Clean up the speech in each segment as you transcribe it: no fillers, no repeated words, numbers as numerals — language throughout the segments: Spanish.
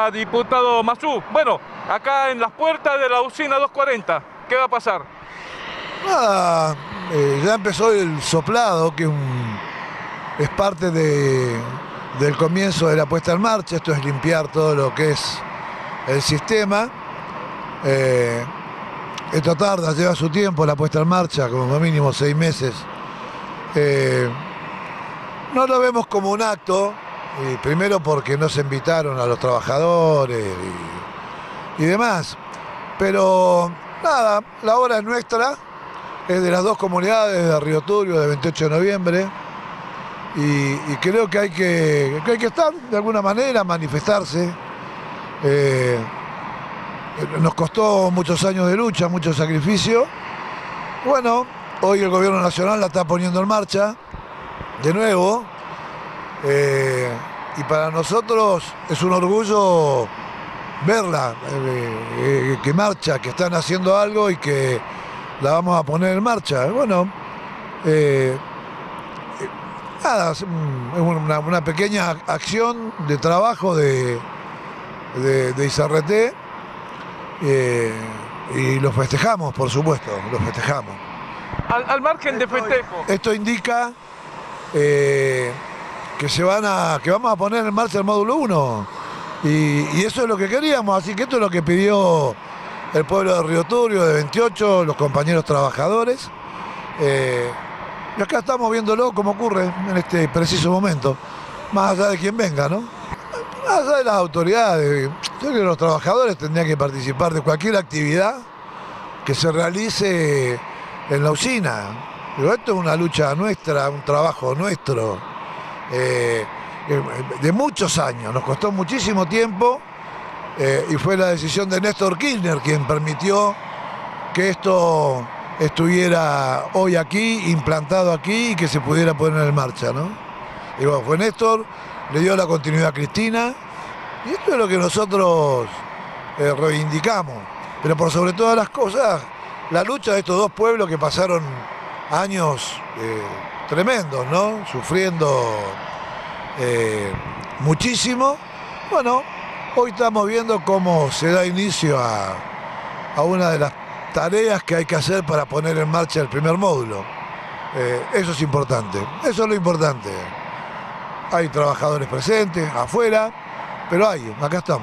día, diputado Massú. Bueno, acá en las puertas de la usina 240, ¿qué va a pasar? Nada, ya empezó el soplado, que es parte del comienzo de la puesta en marcha. Esto es limpiar todo lo que es el sistema. Esto tarda, lleva su tiempo la puesta en marcha, como mínimo 6 meses. No lo vemos como un acto, primero porque no se invitaron a los trabajadores y demás. Pero nada, la obra es nuestra, es de las dos comunidades, de Río Turbio, de 28 de noviembre. Y creo que hay que estar de alguna manera, manifestarse. Nos costó muchos años de lucha, mucho sacrificio. Bueno, hoy el gobierno nacional la está poniendo en marcha, de nuevo. Y para nosotros es un orgullo verla, que marcha, que están haciendo algo y que la vamos a poner en marcha. Bueno, nada, es una pequeña acción de trabajo de ICRT. Y lo festejamos, por supuesto, lo festejamos. Al margen de festejo. Esto indica que vamos a poner en marcha el módulo 1. Y eso es lo que queríamos, así que esto es lo que pidió el pueblo de Río Turbio, de 28, los compañeros trabajadores. Y acá estamos viéndolo como ocurre en este preciso momento, más allá de quien venga, ¿no? Más allá de las autoridades. Yo creo que los trabajadores tendrían que participar de cualquier actividad que se realice en la usina. Pero esto es una lucha nuestra, un trabajo nuestro, de muchos años. Nos costó muchísimo tiempo y fue la decisión de Néstor Kirchner quien permitió que esto estuviera hoy aquí, implantado aquí y que se pudiera poner en marcha, ¿no? Y bueno, fue Néstor, le dio la continuidad a Cristina. Y esto es lo que nosotros reivindicamos. Pero por sobre todas las cosas, la lucha de estos dos pueblos que pasaron años tremendos, ¿no? Sufriendo muchísimo. Bueno, hoy estamos viendo cómo se da inicio a una de las tareas que hay que hacer para poner en marcha el primer módulo. Eso es importante, eso es lo importante. Hay trabajadores presentes, afuera, pero acá estamos.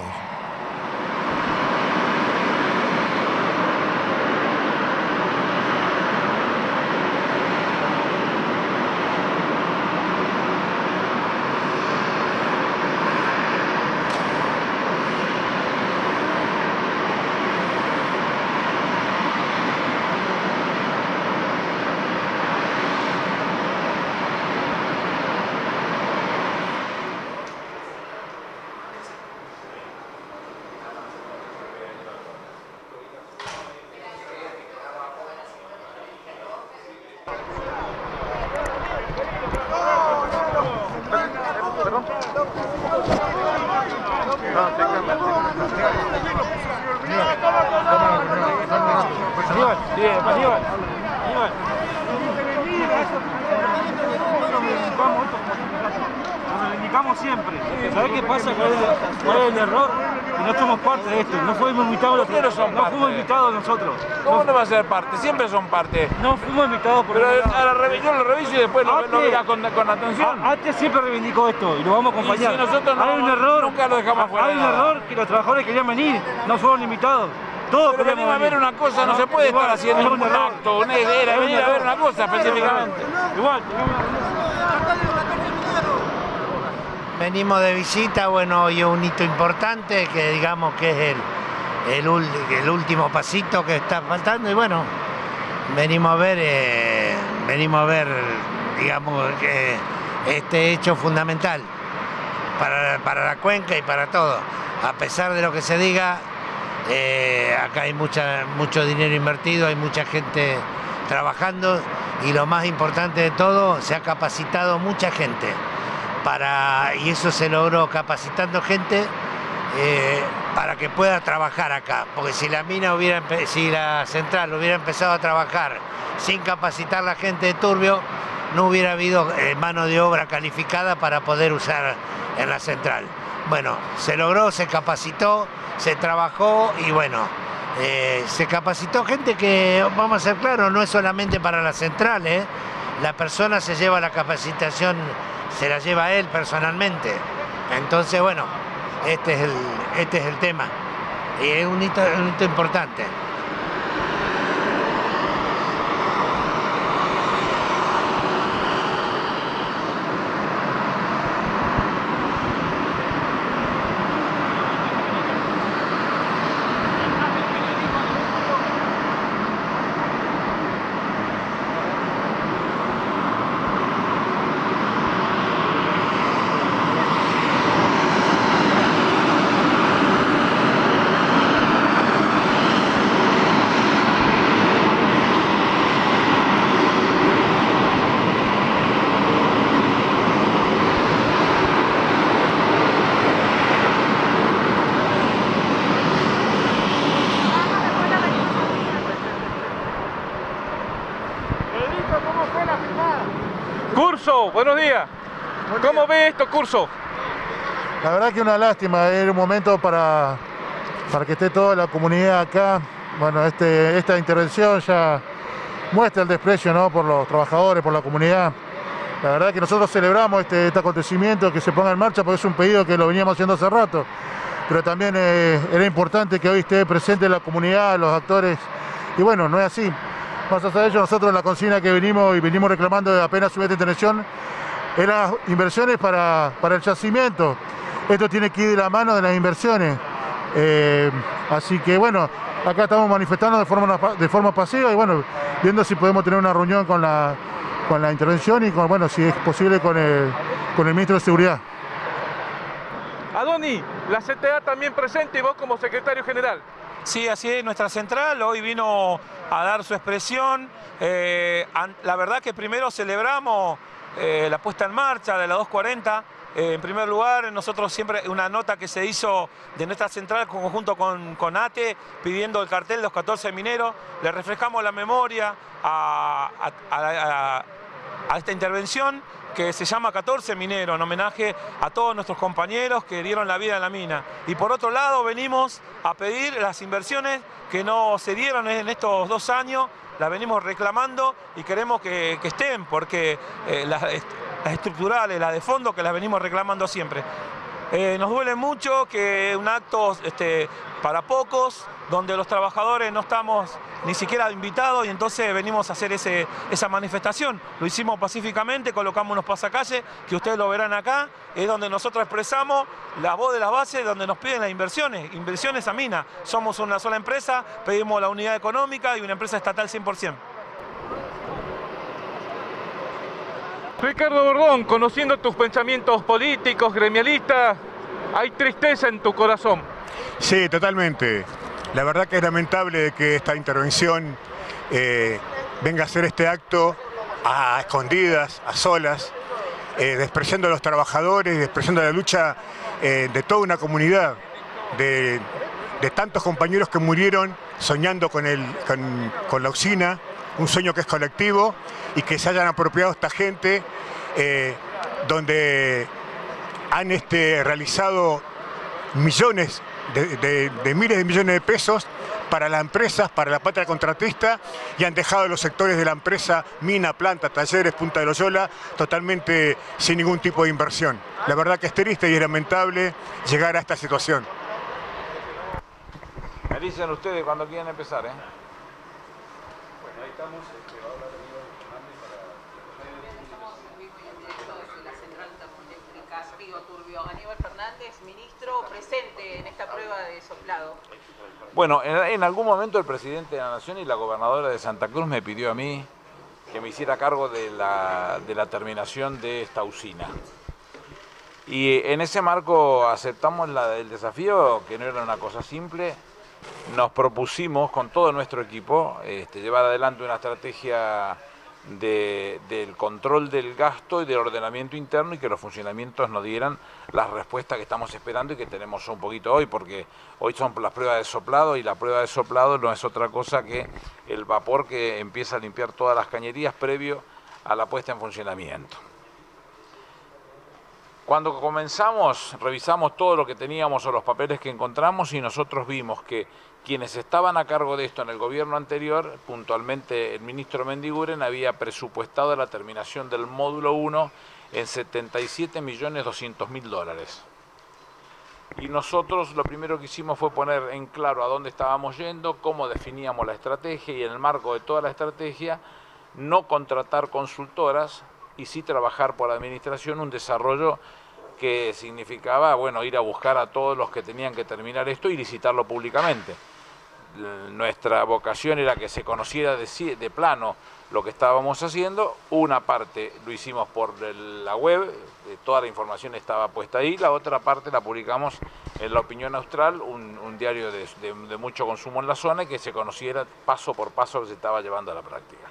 Nos reivindicamos siempre. ¿Sabés qué pasa? ¿Cuál es el error? Que no somos parte de esto. No fuimos invitados. No fuimos invitados nosotros. ¿Cómo no va a ser parte? Siempre son parte. No fuimos invitados por Pero yo lo reviso y después lo mirás con atención. Antes siempre reivindicó esto y lo vamos a acompañar. Y si nosotros hay un error, nunca lo dejamos fuera. Hay un error que los trabajadores querían venir, no fueron invitados. Todos pero venimos a ver una cosa, no se puede estar haciendo un acto, una idea, venir a ver una cosa específicamente. Igual. Venimos de visita, bueno, y un hito importante que digamos que es el último pasito que está faltando y bueno, venimos a ver, digamos, que este hecho fundamental para la cuenca y para todo. A pesar de lo que se diga, acá hay mucho dinero invertido, hay mucha gente trabajando y lo más importante de todo, se ha capacitado mucha gente y eso se logró capacitando gente para que pueda trabajar acá, porque si la central hubiera empezado a trabajar sin capacitar a la gente de Turbio, no hubiera habido mano de obra calificada para poder usar en la central. bueno, se logró, se capacitó, se trabajó y bueno, se capacitó gente que, vamos a ser claros, no es solamente para la central, la persona se lleva la capacitación, se la lleva él personalmente. Entonces, bueno, este es el tema. Y es un hito importante. Curso, buenos días. ¿Cómo ve esto, Curso? La verdad que una lástima, era un momento para que esté toda la comunidad acá. Bueno, esta intervención ya muestra el desprecio, ¿no?, por los trabajadores, por la comunidad. La verdad que nosotros celebramos este acontecimiento, que se ponga en marcha, porque es un pedido que lo veníamos haciendo hace rato. Pero también era importante que hoy esté presente la comunidad, los actores. Y bueno, no es así. Más allá de ello, nosotros la consigna que venimos reclamando de apenas su intervención eran inversiones para el yacimiento. Esto tiene que ir de la mano de las inversiones. Así que bueno, acá estamos manifestando de forma pasiva y bueno, viendo si podemos tener una reunión con la intervención y bueno, si es posible con el ministro de Seguridad. Adoni, la CTA también presente y vos como secretario general. Sí, así es, nuestra central hoy vino a dar su expresión. La verdad que primero celebramos la puesta en marcha de la 240. En primer lugar, nosotros siempre, una nota que se hizo de nuestra central conjunto con ATE, pidiendo el cartel de los 14 mineros, le refrescamos la memoria a esta intervención que se llama 14 mineros, en homenaje a todos nuestros compañeros que dieron la vida en la mina. Y por otro lado venimos a pedir las inversiones que no se dieron en estos 2 años, las venimos reclamando y queremos que estén, porque las estructurales, las de fondo, que las venimos reclamando siempre. Nos duele mucho que un acto para pocos, donde los trabajadores no estamos ni siquiera invitados y entonces venimos a hacer esa manifestación. Lo hicimos pacíficamente, colocamos unos pasacalles, que ustedes lo verán acá, es donde nosotros expresamos la voz de las bases, donde nos piden las inversiones a mina. Somos una sola empresa, pedimos la unidad económica y una empresa estatal 100%. Ricardo Bordón, conociendo tus pensamientos políticos, gremialistas, hay tristeza en tu corazón. Sí, totalmente. La verdad que es lamentable que esta intervención venga a hacer este acto a escondidas, a solas, despreciando a los trabajadores, despreciando la lucha de toda una comunidad, de tantos compañeros que murieron soñando con la usina, un sueño que es colectivo, y que se hayan apropiado esta gente, donde han realizado millones de miles de millones de pesos para las empresas, para la patria contratista, y han dejado los sectores de la empresa, mina, planta, talleres, Punta de Loyola, totalmente sin ningún tipo de inversión. La verdad que es triste y es lamentable llegar a esta situación. Me dicen ustedes cuando quieran empezar, ¿eh? Bueno, ahí estamos. Aníbal Fernández, ministro, presente en esta prueba de soplado. Bueno, en algún momento el presidente de la Nación y la gobernadora de Santa Cruz me pidió a mí que me hiciera cargo de la terminación de esta usina. Y en ese marco aceptamos el desafío, que no era una cosa simple. Nos propusimos con todo nuestro equipo llevar adelante una estrategia del control del gasto y del ordenamiento interno, y que los funcionamientos nos dieran las respuestas que estamos esperando y que tenemos un poquito hoy, porque hoy son las pruebas de soplado, y la prueba de soplado no es otra cosa que el vapor que empieza a limpiar todas las cañerías previo a la puesta en funcionamiento. Cuando comenzamos, revisamos todo lo que teníamos o los papeles que encontramos y nosotros vimos que quienes estaban a cargo de esto en el gobierno anterior, puntualmente el ministro Mendiguren, había presupuestado la terminación del módulo 1 en $77.200.000. Y nosotros lo primero que hicimos fue poner en claro a dónde estábamos yendo, cómo definíamos la estrategia y en el marco de toda la estrategia no contratar consultoras y sí trabajar por administración un desarrollo que significaba, bueno, ir a buscar a todos los que tenían que terminar esto y licitarlo públicamente. Nuestra vocación era que se conociera de plano lo que estábamos haciendo. Una parte lo hicimos por la web, toda la información estaba puesta ahí, la otra parte la publicamos en La Opinión Austral, un diario de mucho consumo en la zona, y que se conociera paso por paso lo que se estaba llevando a la práctica.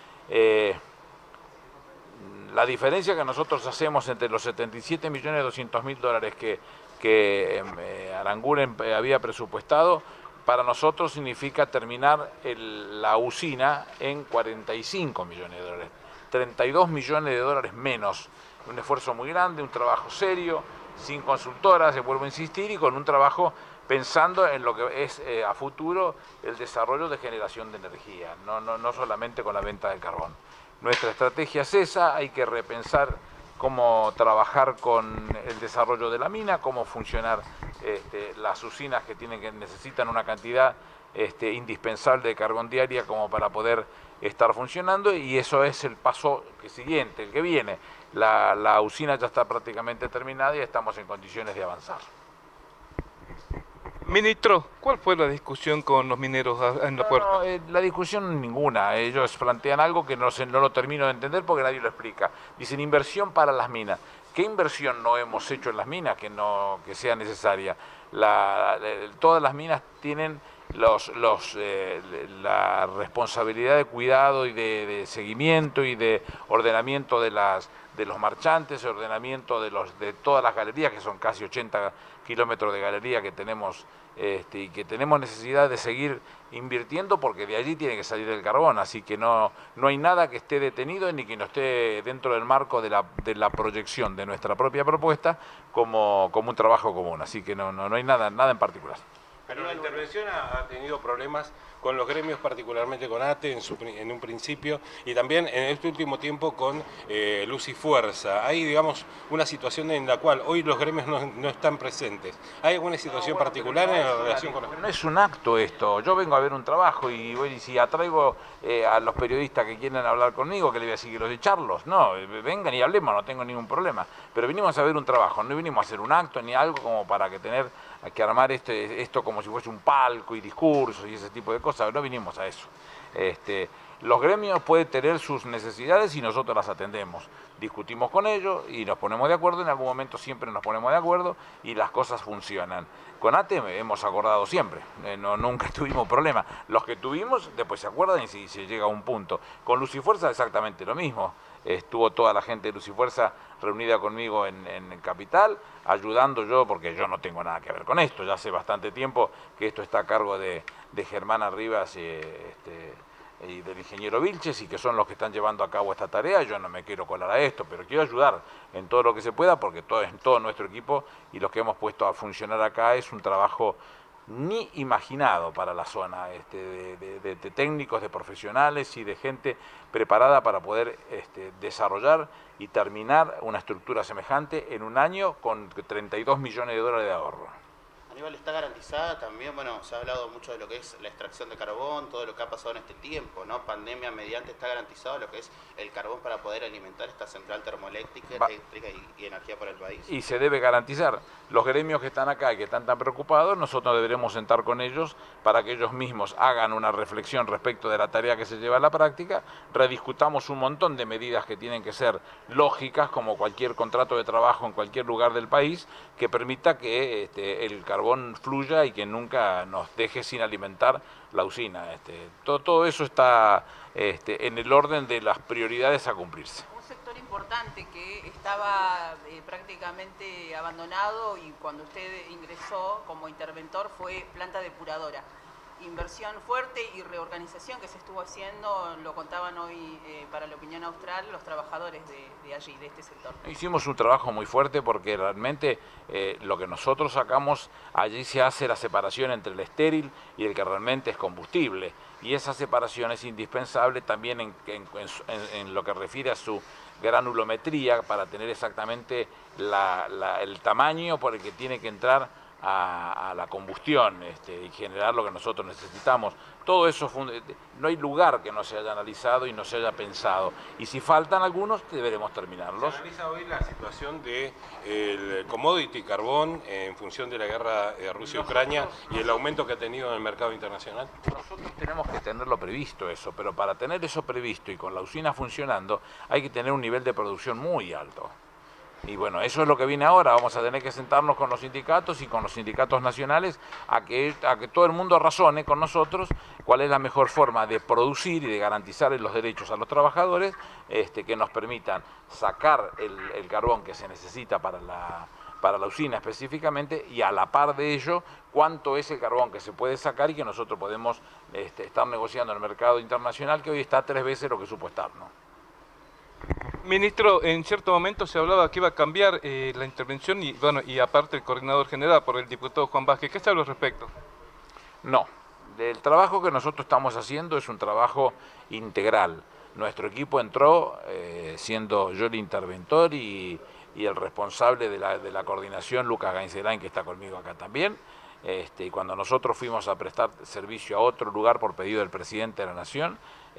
La diferencia que nosotros hacemos entre los $77.200.000 que Aranguren había presupuestado, para nosotros significa terminar la usina en $45 millones, $32 millones menos. Un esfuerzo muy grande, un trabajo serio, sin consultoras, vuelvo a insistir, y con un trabajo pensando en lo que es a futuro el desarrollo de generación de energía, no solamente con la venta de carbón. Nuestra estrategia es esa, hay que repensar cómo trabajar con el desarrollo de la mina, cómo funcionar las usinas que necesitan una cantidad indispensable de carbón diaria como para poder estar funcionando, y eso es el paso siguiente, el que viene. La usina ya está prácticamente terminada y estamos en condiciones de avanzar. Ministro, ¿cuál fue la discusión con los mineros en la puerta? La discusión ninguna. Ellos plantean algo que no lo termino de entender porque nadie lo explica. Dicen inversión para las minas. ¿Qué inversión no hemos hecho en las minas que sea necesaria? Todas las minas tienen la responsabilidad de cuidado y de seguimiento y de ordenamiento de los marchantes, ordenamiento de todas las galerías, que son casi 80 kilómetros de galería que tenemos, y que tenemos necesidad de seguir invirtiendo porque de allí tiene que salir el carbón, así que no hay nada que esté detenido ni que no esté dentro del marco de la proyección de nuestra propia propuesta como un trabajo común, así que no hay nada en particular. Pero la intervención ha tenido problemas con los gremios, particularmente con ATE en un principio, y también en este último tiempo con Luz y Fuerza. Hay, digamos, una situación en la cual hoy los gremios no están presentes. ¿Hay alguna situación particular en la relación con los gremios? No es un acto esto. Yo vengo a ver un trabajo y si atraigo a los periodistas que quieren hablar conmigo, ¿qué le voy a decir? ¿Que los echarlos? No, vengan y hablemos, no tengo ningún problema. Pero vinimos a ver un trabajo, no vinimos a hacer un acto ni algo como para tener que armar esto como si fuese un palco y discursos y ese tipo de cosas. No vinimos a eso. Los gremios pueden tener sus necesidades y nosotros las atendemos. Discutimos con ellos y nos ponemos de acuerdo, en algún momento siempre nos ponemos de acuerdo y las cosas funcionan. Con ATE hemos acordado siempre, nunca tuvimos problema. Los que tuvimos después se acuerdan y se llega a un punto. Con Luz y Fuerza exactamente lo mismo. Estuvo toda la gente de Luz y Fuerza reunida conmigo en Capital, ayudando yo, porque yo no tengo nada que ver con esto. Ya hace bastante tiempo que esto está a cargo de Germana Rivas y del ingeniero Vilches, y que son los que están llevando a cabo esta tarea. Yo no me quiero colar a esto, pero quiero ayudar en todo lo que se pueda, porque todo nuestro equipo y los que hemos puesto a funcionar acá es un trabajo ni imaginado para la zona, de técnicos, de profesionales y de gente preparada para poder desarrollar y terminar una estructura semejante en un año con $32 millones de ahorro. Aníbal, ¿está garantizada también? Bueno, se ha hablado mucho de lo que es la extracción de carbón, todo lo que ha pasado en este tiempo, ¿no? Pandemia mediante, ¿está garantizado lo que es el carbón para poder alimentar esta central termoeléctrica y energía para el país? Y se debe garantizar. Los gremios que están acá y que están tan preocupados, nosotros deberemos sentar con ellos para que ellos mismos hagan una reflexión respecto de la tarea que se lleva a la práctica, rediscutamos un montón de medidas que tienen que ser lógicas, como cualquier contrato de trabajo en cualquier lugar del país, que permita que el carbón fluya y que nunca nos deje sin alimentar la usina. Todo eso está en el orden de las prioridades a cumplirse. Un sector importante que estaba prácticamente abandonado y cuando usted ingresó como interventor fue planta depuradora. inversión fuerte y reorganización que se estuvo haciendo, lo contaban hoy para la Opinión Austral los trabajadores de allí, de este sector. Hicimos un trabajo muy fuerte porque realmente lo que nosotros sacamos, allí se hace la separación entre el estéril y el que realmente es combustible. Y esa separación es indispensable también en lo que refiere a su granulometría para tener exactamente el tamaño por el que tiene que entrar a la combustión y generar lo que nosotros necesitamos. Todo eso, no hay lugar que no se haya analizado y no se haya pensado. Y si faltan algunos, deberemos terminarlos. Se analiza hoy la situación del commodity carbón en función de la guerra de Rusia-Ucrania y el aumento que ha tenido en el mercado internacional. Nosotros tenemos que tenerlo previsto eso, pero para tener eso previsto y con la usina funcionando, hay que tener un nivel de producción muy alto. Y bueno, eso es lo que viene ahora. Vamos a tener que sentarnos con los sindicatos y con los sindicatos nacionales a que todo el mundo razone con nosotros cuál es la mejor forma de producir y de garantizar los derechos a los trabajadores que nos permitan sacar el carbón que se necesita para la usina específicamente, y a la par de ello cuánto es el carbón que se puede sacar y que nosotros podemos estar negociando en el mercado internacional, que hoy está 3 veces lo que supo estar, ¿no? Ministro, en cierto momento se hablaba que iba a cambiar la intervención y aparte el coordinador general por el diputado Juan Vázquez. ¿Qué se habla al respecto? No, el trabajo que nosotros estamos haciendo es un trabajo integral. Nuestro equipo entró siendo yo el interventor y el responsable de la coordinación, Lucas Gainzelain, que está conmigo acá también. Y cuando nosotros fuimos a prestar servicio a otro lugar por pedido del presidente de la Nación,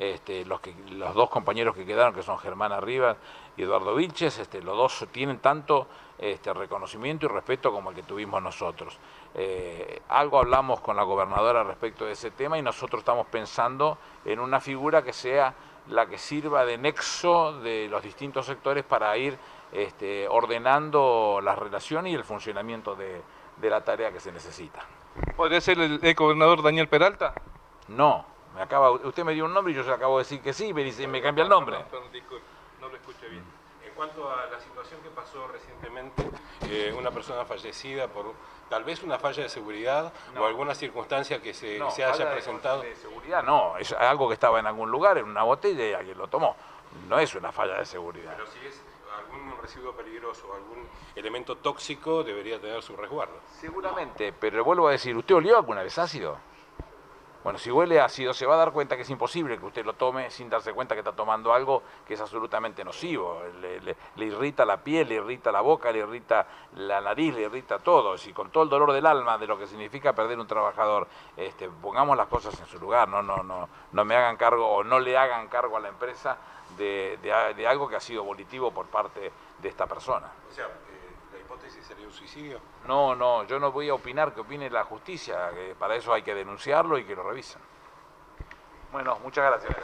los 2 compañeros que quedaron, que son Germán Arribas y Eduardo Vilches, los 2 tienen tanto reconocimiento y respeto como el que tuvimos nosotros. Algo hablamos con la gobernadora respecto de ese tema y nosotros estamos pensando en una figura que sea la que sirva de nexo de los distintos sectores para ir ordenando la relación y el funcionamiento de la tarea que se necesita. ¿Podría ser el gobernador Daniel Peralta? No, usted me dio un nombre y yo se acabo de decir que sí, y me cambia el nombre. Perdón, disculpe, no lo escuché bien. En cuanto a la situación que pasó recientemente, una persona fallecida por tal vez una falla de seguridad o alguna circunstancia que se haya presentado. De seguridad no, es algo que estaba en algún lugar, en una botella y alguien lo tomó. No es una falla de seguridad. Pero si es algún residuo peligroso o algún elemento tóxico, debería tener su resguardo. Seguramente, pero le vuelvo a decir, ¿usted olió alguna vez ácido? Bueno, si huele ácido se va a dar cuenta que es imposible que usted lo tome sin darse cuenta que está tomando algo que es absolutamente nocivo. Le irrita la piel, le irrita la boca, le irrita la nariz, le irrita todo. Y con todo el dolor del alma de lo que significa perder un trabajador, pongamos las cosas en su lugar, no me hagan cargo o no le hagan cargo a la empresa de algo que ha sido volitivo por parte de esta persona. O sea, ¿la hipótesis sería un suicidio? No, yo no voy a opinar, que opine la justicia, que para eso hay que denunciarlo y que lo revisen. Bueno, muchas gracias.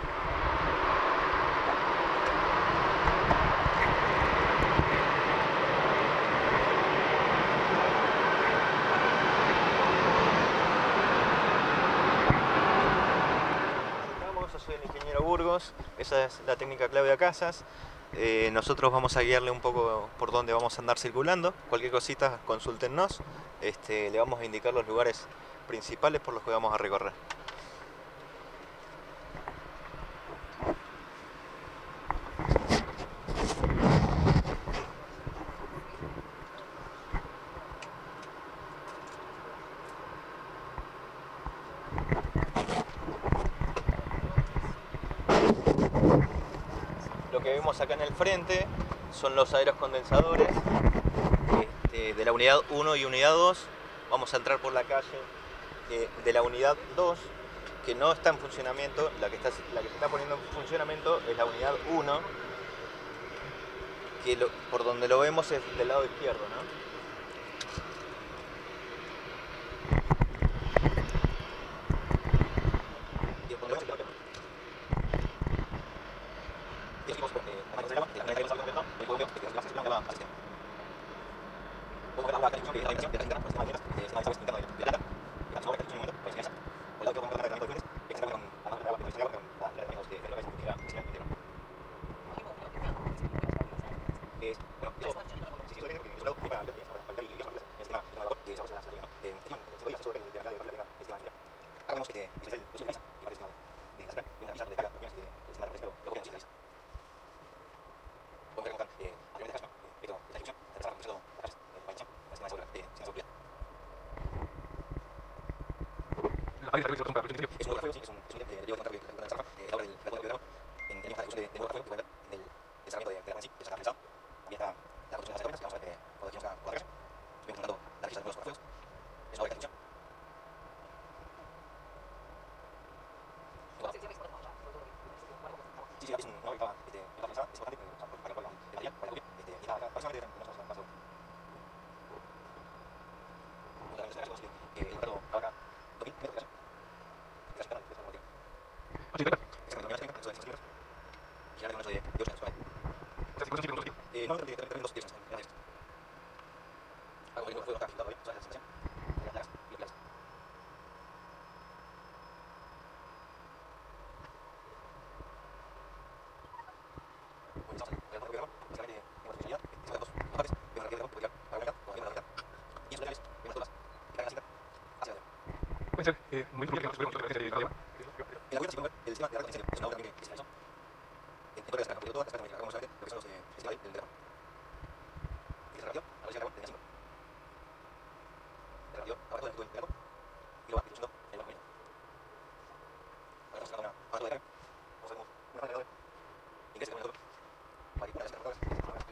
Yo soy el ingeniero Burgos, esa es la técnica Claudia Casas. Nosotros vamos a guiarle un poco por dónde vamos a andar circulando. Cualquier cosita, consúltennos. Le vamos a indicar los lugares principales por los que vamos a recorrer. Lo que vemos acá en el frente son los aeroscondensadores de la unidad 1 y unidad 2. Vamos a entrar por la calle de la unidad 2, que no está en funcionamiento. La que se está poniendo en funcionamiento es la unidad 1, que por donde lo vemos es del lado izquierdo, ¿no? sí, es un ítem de Diego Contar que en Zarfa, la obra del Pueblo de en esta discusión de nuevo fuego, del desarrollo de la sí, que ya está realizado. También está la construcción de las vamos a ver cuando dejemos a la calle. Estuvimos contando la realización de los fuegos. Es una obra de construcción. Sí, sí, es una obra que estaba pensada, es importante, para el cual de material, para la copia, y está próximamente no se pasó. El mercado abarca 2000 metros de calle. De calle canal, de esa normativa. No, también los días. Algo que no fue notado todavía, ¿sabes la sensación? De las plagas y plagas. Bueno, estamos en el propio programa, básicamente en la posibilidad, que son dos partes, de una raqueta de vertical para la mitad, con la mitad. Y en sus laterales, en las todas, que cargan la cinta hacia adentro. Puede ser muy difícil que nos superemos la diferencia de radio. En la web, si pueden ver, el sistema de radio es una obra también que se realizó. En todas las casas, porque todas las casas acabamos de ver lo que son los festivales del verano. Y se repitió, apareció en la web, tenía 5. Se repitió, abarcó todo el verano, y lo va distribuyendo en el banco. Ahora estamos sacando una foto de carga, vamos a ver una carga de ingresa con el otro, para que una de las cargas,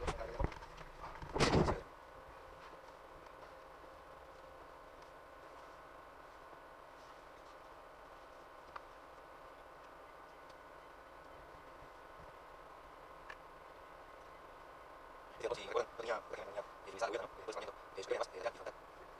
si recuerdan, no tenía, por ejemplo, tenía utilizada la cubierta, ¿no? Después también supera más de la frontal.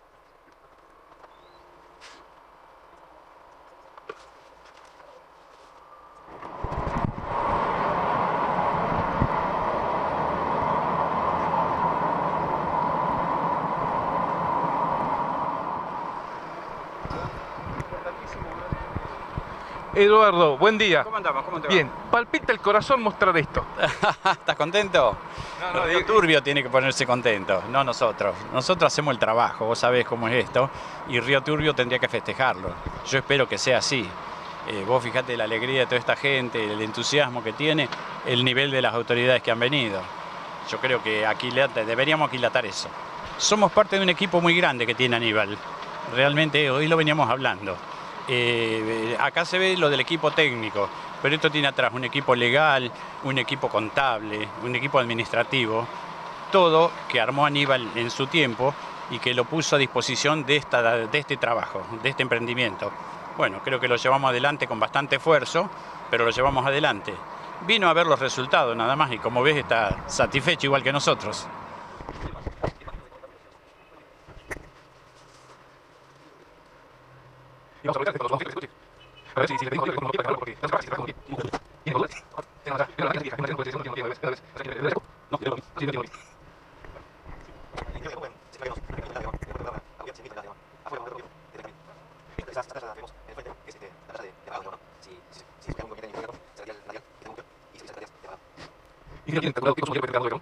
Eduardo, buen día. ¿Cómo andamos? ¿Cómo te va? Bien, palpita el corazón mostrar esto. ¿Estás contento? No, Río Turbio tiene que ponerse contento, no nosotros. Nosotros hacemos el trabajo, vos sabés cómo es esto, y Río Turbio tendría que festejarlo. Yo espero que sea así. Vos fijate la alegría de toda esta gente, el entusiasmo que tiene, el nivel de las autoridades que han venido. Yo creo que deberíamos aquilatar eso. Somos parte de un equipo muy grande que tiene Aníbal. Realmente hoy lo veníamos hablando. Acá se ve lo del equipo técnico, pero esto tiene atrás un equipo legal, un equipo contable, un equipo administrativo, todo que armó Aníbal en su tiempo y que lo puso a disposición de este trabajo, de este emprendimiento. Bueno, creo que lo llevamos adelante con bastante esfuerzo, pero lo llevamos adelante. Vino a ver los resultados nada más y como ves está satisfecho igual que nosotros. Y vamos a aprovechar los discutir. A ver si le pedimos que no para porque no se trabaja con y en Google. Tenemos acá, pero la gente dice, no tiene tiempo, no tiene tiempo. Y tienen calculado que somos yo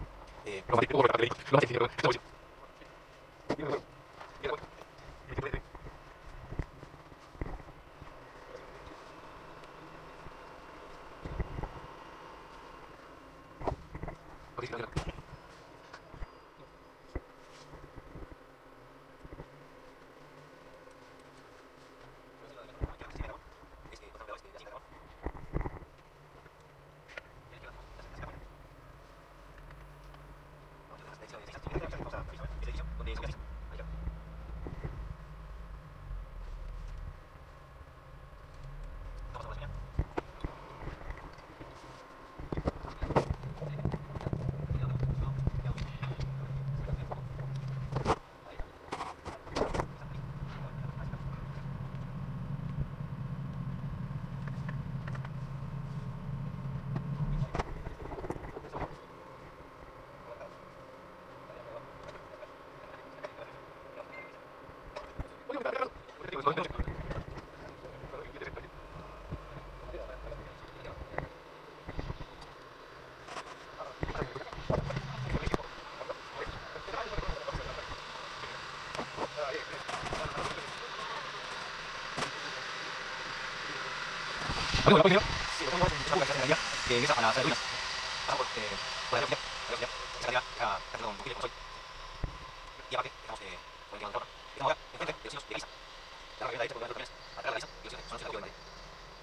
que ingresa a la sala de ruinas. Pasamos por la velocidad, escalera, casi con bujiles con sol. Y aparte, estamos con el que nos Estamos ahora enfrente de los signos de Grisa. La región de la derecha por delante de los camiones, atrás de la Grisa, y los signos son los de la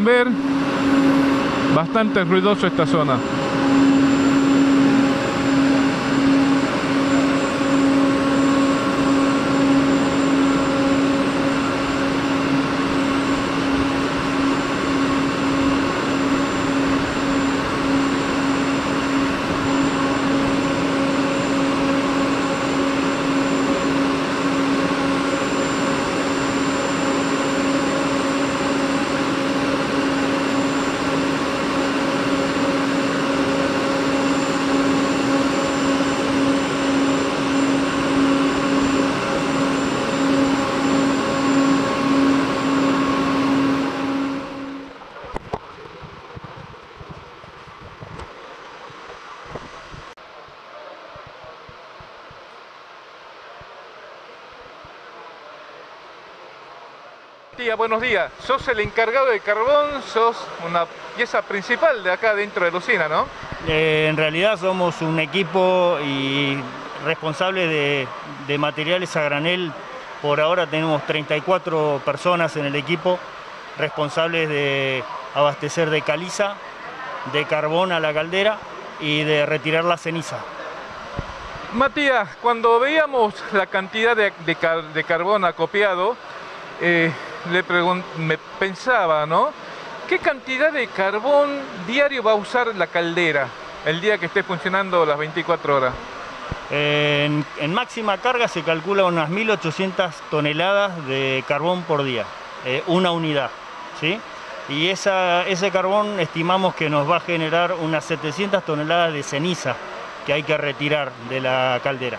ver, bastante ruidoso esta zona. Tía, buenos días. Sos el encargado de carbón, sos una pieza principal de acá dentro de la usina, ¿no? En realidad somos un equipo y responsable de materiales a granel. Por ahora tenemos 34 personas en el equipo, responsables de abastecer de caliza, de carbón a la caldera y de retirar la ceniza. Matías, cuando veíamos la cantidad de carbón acopiado, me pensaba, ¿no? ¿Qué cantidad de carbón diario va a usar la caldera el día que esté funcionando las 24 horas? En máxima carga se calcula unas 1.800 toneladas de carbón por día, una unidad, ¿sí? Y ese carbón estimamos que nos va a generar unas 700 toneladas de ceniza que hay que retirar de la caldera.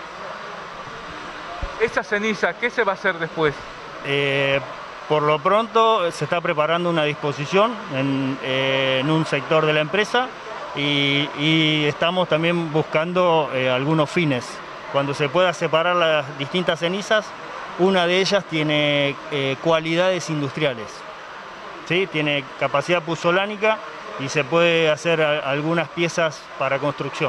Esa ceniza, ¿qué se va a hacer después? Por lo pronto se está preparando una disposición en un sector de la empresa y estamos también buscando algunos fines. Cuando se pueda separar las distintas cenizas, una de ellas tiene cualidades industriales, ¿sí? Tiene capacidad puzolánica y se puede hacer algunas piezas para construcción.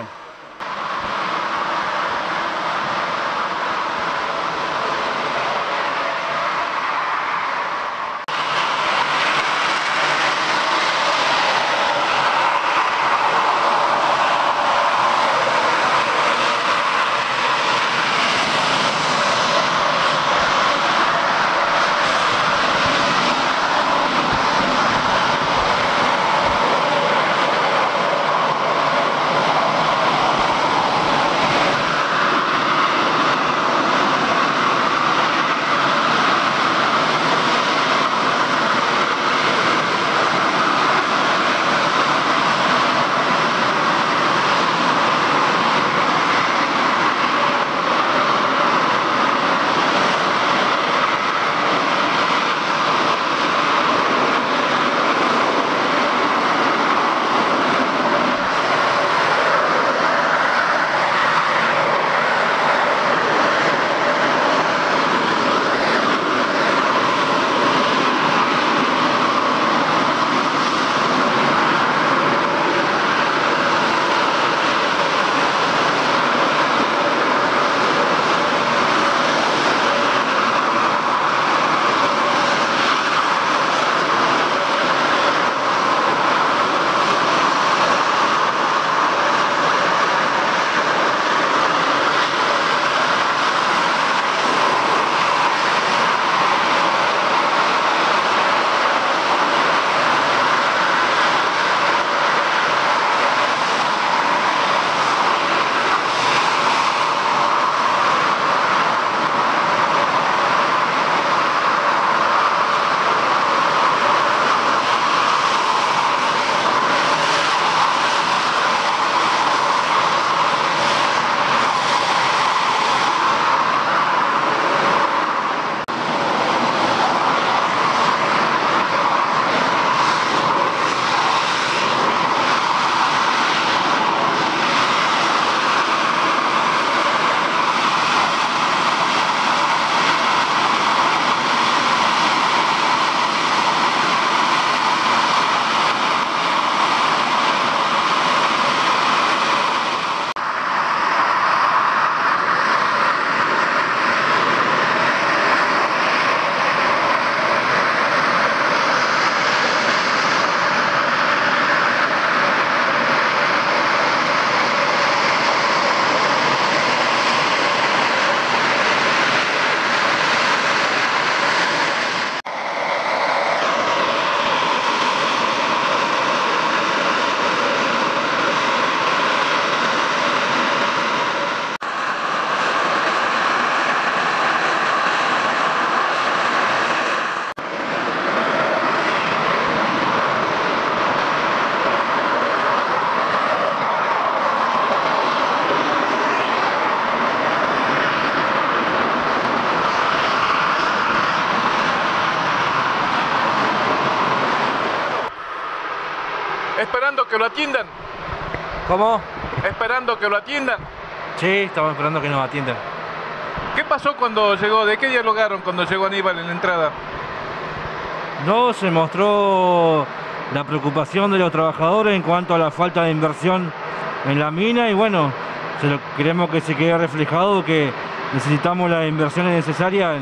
¿Esperando que lo atiendan? ¿Cómo? ¿Esperando que lo atiendan? Sí, estamos esperando que nos atiendan. ¿Qué pasó cuando llegó? ¿De qué dialogaron cuando llegó Aníbal en la entrada? No, se mostró la preocupación de los trabajadores en cuanto a la falta de inversión en la mina y bueno, queremos que se quede reflejado que necesitamos las inversiones necesarias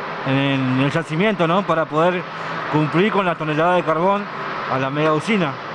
en el yacimiento, ¿no? Para poder cumplir con la tonelada de carbón a la mega usina.